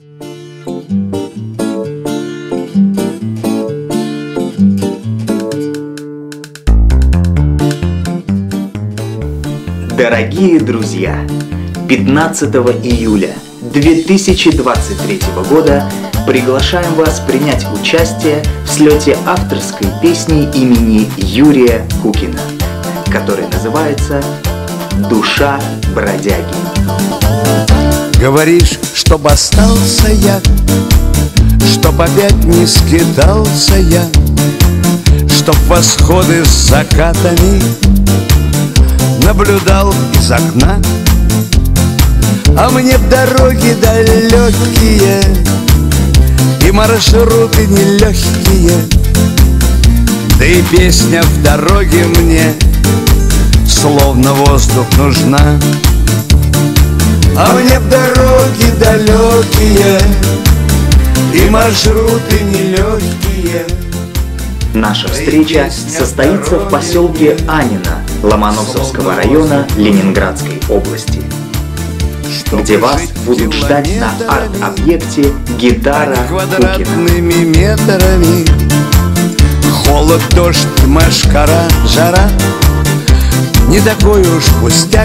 Дорогие друзья, 15 июля 2023 года приглашаем вас принять участие в слете авторской песни имени Юрия Кукина, который называется «Душа бродяги». Говоришь, чтоб остался я, чтоб опять не скитался я, чтоб восходы с закатами наблюдал из окна. А мне дороги далекие и маршруты нелегкие, да и песня в дороге мне словно воздух нужна. А мне дороги далекие и маршруты нелегкие. Наша встреча состоится в поселке Аннино Ломоносовского района Ленинградской области, где вас будут ждать на арт-объекте «Гитара Кукина». Квадратными метрами холод, дождь, мошкара, жара не такой уж пустяк.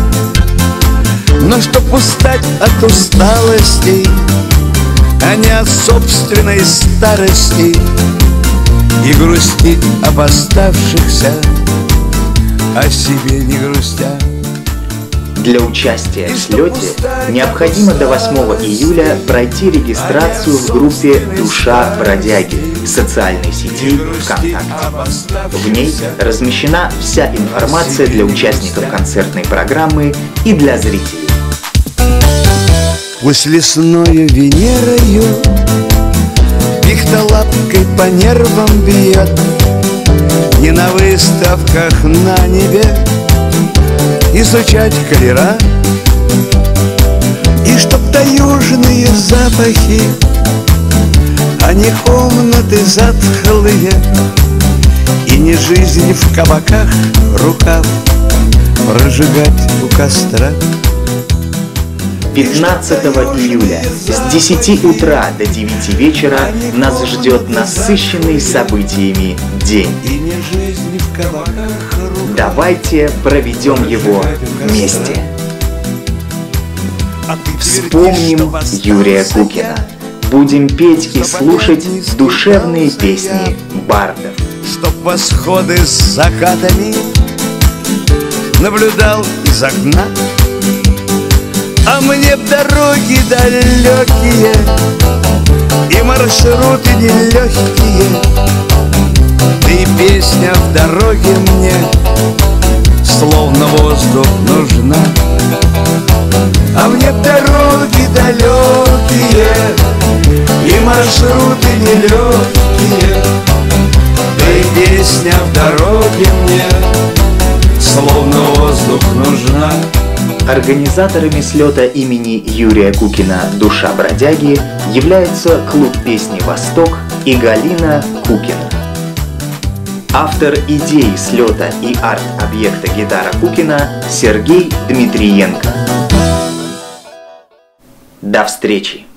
Но чтоб устать от усталости, а не от собственной старости, и грустить об оставшихся, о себе не грустя. Для участия в слете необходимо до 8 июля пройти регистрацию в группе «Душа бродяги» социальной сети ВКонтакте. В ней размещена вся информация для участников концертной программы и для зрителей. Пусть лесною Венерою пихтолапкой по нервам бьет, не на выставках на небе изучать колера, и чтоб таежные запахи, а не комнаты затхлые, и не жизнь в кабаках рукав прожигать у костра. 15 июля с 10 утра до 9 вечера нас ждет насыщенный событиями день. Давайте проведем его вместе. Вспомним Юрия Кукина. Будем петь и слушать душевные песни бардов. Чтоб восходы с закатами наблюдал из окна. А мне дороги далекие и маршруты нелегкие, да и песня в дороге мне словно воздух нужна. А мне дороги далекие и маршруты нелегкие, да и песня в дороге мне словно воздух нужна. Организаторами слета имени Юрия Кукина «Душа бродяги» являются клуб песни «Восток» и Галина Кукина. Автор идеи слета и арт-объекта «Гитара Кукина» Сергей Дмитриенко. До встречи!